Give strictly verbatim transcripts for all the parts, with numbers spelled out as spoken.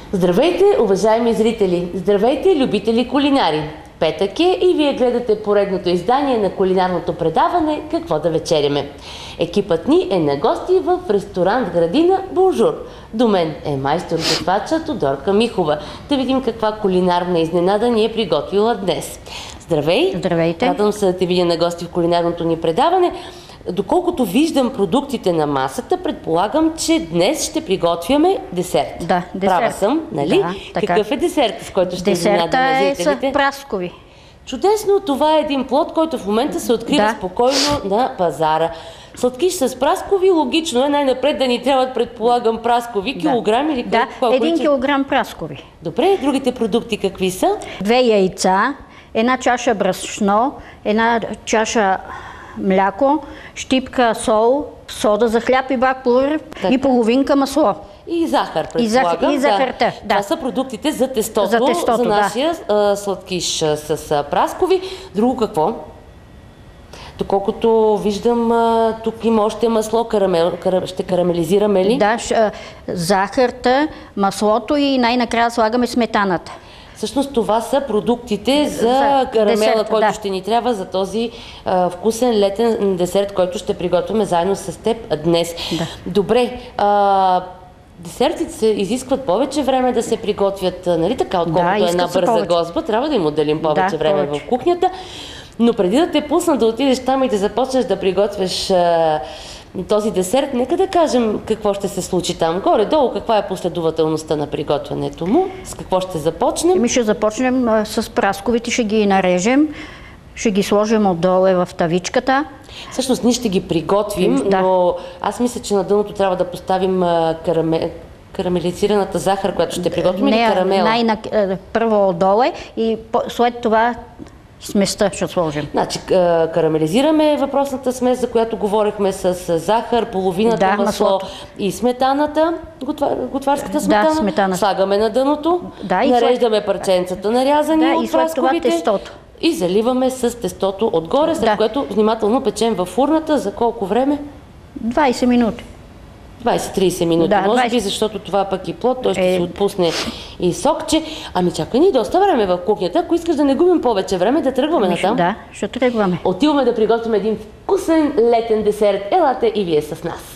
Здравейте, уважаеми зрители! Здравейте, любители кулинари! Петък е и вие гледате поредното издание на кулинарното предаване «Какво да вечеряме». Екипът ни е на гости в ресторант Градина Бонжур. До мен е майстор-готвача Тодорка Михова. Да видим каква кулинарна изненада ни е приготвила днес. Здравей! Здравейте! Радвам се да те видя на гости в кулинарното ни предаване. Доколкото виждам продуктите на масата, предполагам, че днес ще приготвяме десерт. Да, десерт. Права съм, нали? Да, така. Какъв е десерт, с който ще Десерта изненадаме е зрителите? с праскови. Чудесно, това е един плод, който в момента се открива Да. спокойно на пазара. Сладкиш с праскови, логично е най-напред да ни трябват, предполагам, праскови. Да. Килограм или Да, колко? един килограм праскови. Добре, другите продукти какви са? Две яйца, една чаша брашно, една чаша мляко, щипка сол, сода за хляб и бак плурив и половинка масло. И захар, И, зах... предполагам. и захарта, да. Това са продуктите за тестото, За тестото, за да. нашия а, сладкиш а, с а, праскови. Друго какво? Доколкото виждам, а, тук има още масло, карамел, кара... ще карамелизираме ли? Да, ш... а, захарта, маслото и най-накрая слагаме сметаната. Всъщност това са продуктите за, За карамела, десерт, който да. ще ни трябва за този а, вкусен летен десерт, който ще приготвяме заедно с теб днес. Да. Добре, а, десертите се изискват повече време да се приготвят, нали така, отколкото Да, една искат се бърза повече. гозба. Трябва да им отделим повече Да, време повече. в кухнята. Но преди да те пусна да отидеш там и да започнеш да приготвяш а, този десерт, нека да кажем какво ще се случи там. Горе-долу, каква е последователността на приготвянето му, с какво ще започнем. Ми ще започнем а, с прасковите, ще ги нарежем, ще ги сложим отдолу в тавичката. Всъщност ние ще ги приготвим, Да. но аз мисля, че на дъното трябва да поставим а, караме... карамелизираната захар, която ще приготвим, или карамела. Най- първо отдолу и по- след това сместа ще сложим. Значи, а, карамелизираме въпросната смес, за която говорихме с а, захар, половината Да, масло маслото. и сметаната, готва... готварската сметана. сметана. Слагаме на дъното, Да, и нареждаме парченцата нарязани Да, от и след това прасковите тестото. и заливаме с тестото отгоре, след Да. което внимателно печем във фурната. За колко време? двайсет минути. двайсет-трийсет минути, Да, може би, двайсет. защото това пък и плод, той ще Е... се отпусне и сокче. Ами чакай ни доста време в кухнята. Ако искаш да не губим повече време, да тръгваме натам. Да, ще тръгваме. Отиваме да приготвим един вкусен летен десерт. Елате и вие с нас.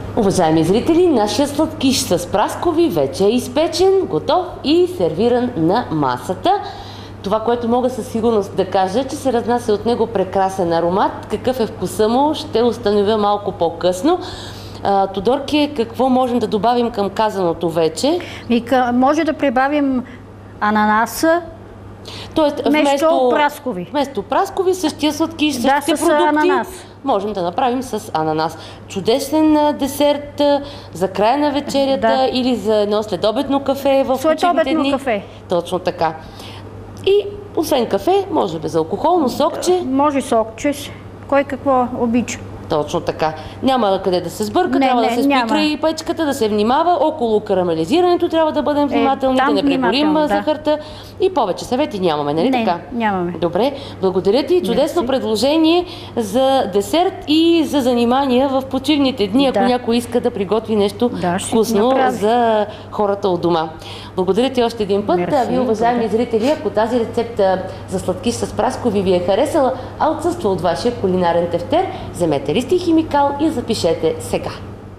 Уважаеми зрители, нашия сладкиш с праскови вече е изпечен, готов и сервиран на масата. Това, което мога със сигурност да кажа, че се разнася от него прекрасен аромат. Какъв е вкуса му, ще установя малко по-късно. Тодорке, какво можем да добавим към казаното вече? И къ... може да прибавим ананаса, Тоест, вместо, вместо праскови. Вместо праскови, същия сладкиш, същите да, с продукти ананас. можем да направим с ананас. Чудесен десерт за края на вечерята да. или за едно следобедно кафе в почивните дни. кафе. Точно така. И освен кафе, може безалкохолно сокче. Може сокче, кой какво обича. Точно така. Няма къде да се сбърка, не, трябва не, да се спи край печката, да се внимава. Около карамелизирането трябва да бъдем внимателни, е, да не преборим да. захарта. И повече съвети нямаме, нали не, така? нямаме. Добре, благодаря ти. Чудесно Мерси. предложение за десерт и за занимания в почивните дни, ако да. някой иска да приготви нещо да, вкусно за хората от дома. Благодаря ти още един път. Мерси. А ви, уважаеми зрители, ако тази рецепта за сладкиш с праскови ви е харесала, а отсъства от вашия кулинарен тефтер, вземете лист и химикал и запишете сега.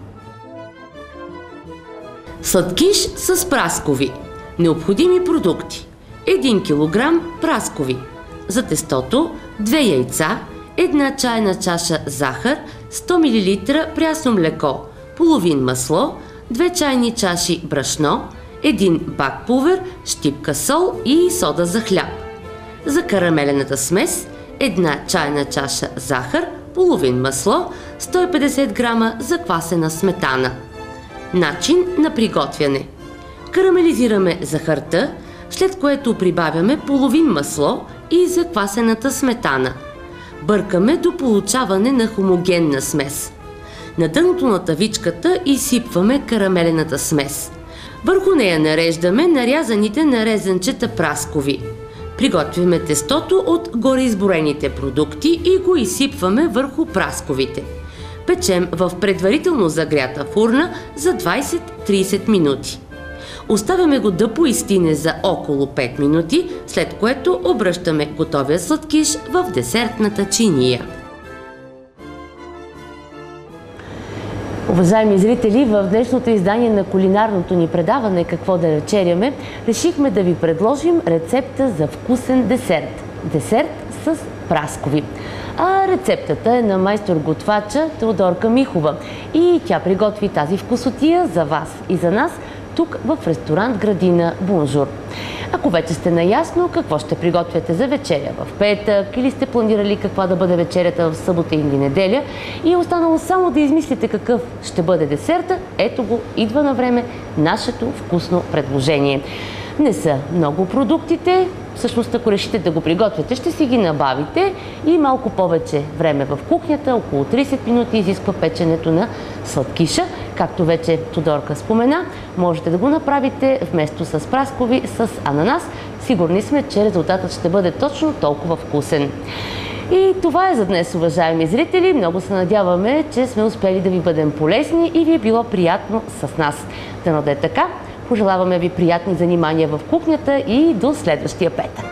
Сладкиш с праскови. Необходими продукти: един килограм праскови. За тестото две яйца, една чайна чаша захар, сто милилитра прясно млеко, половин масло, две чайни чаши брашно, един бак пулвер, щипка сол и сода за хляб. За карамелената смес една чайна чаша захар, половин масло, сто и петдесет грама заквасена сметана. Начин на приготвяне: карамелизираме захарта, след което прибавяме половин масло и заквасената сметана. Бъркаме до получаване на хомогенна смес. На дъното на тавичката изсипваме карамелената смес. Върху нея нареждаме нарязаните на резанчета праскови. Приготвяме тестото от гореизброените продукти и го изсипваме върху прасковите. Печем в предварително загрята фурна за двайсет до трийсет минути. Оставяме го да поизстине за около пет минути, след което обръщаме готовия сладкиш в десертната чиния. Уважаеми зрители, в днешното издание на кулинарното ни предаване "Какво да вечеряме" решихме да ви предложим рецепта за вкусен десерт. Десерт с праскови. А рецептата е на майстор-готвача Теодорка Михова и тя приготви тази вкусотия за вас и за нас тук в ресторант Градина Бонжур. Ако вече сте наясно какво ще приготвяте за вечеря в петък или сте планирали каква да бъде вечерята в събота или неделя и е останало само да измислите какъв ще бъде десерта, ето го, идва на време нашето вкусно предложение. Не са много продуктите, всъщност ако решите да го приготвяте, ще си ги набавите и малко повече време в кухнята, около трийсет минути изисква печенето на сладкиша. Както вече Тодорка спомена, можете да го направите вместо с праскови, с ананас. Сигурни сме, че резултатът ще бъде точно толкова вкусен. И това е за днес, уважаеми зрители. Много се надяваме, че сме успели да ви бъдем полезни и ви е било приятно с нас. Дано да е така. Пожелаваме ви приятни занимания в кухнята и до следващия петък!